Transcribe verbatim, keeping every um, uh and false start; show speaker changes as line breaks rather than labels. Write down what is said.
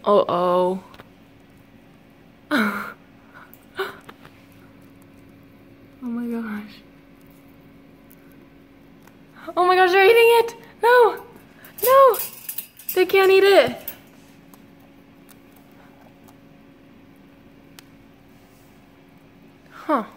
Uh-oh. Oh my gosh. Oh my gosh, they're eating it! No! No! They can't eat it! Huh.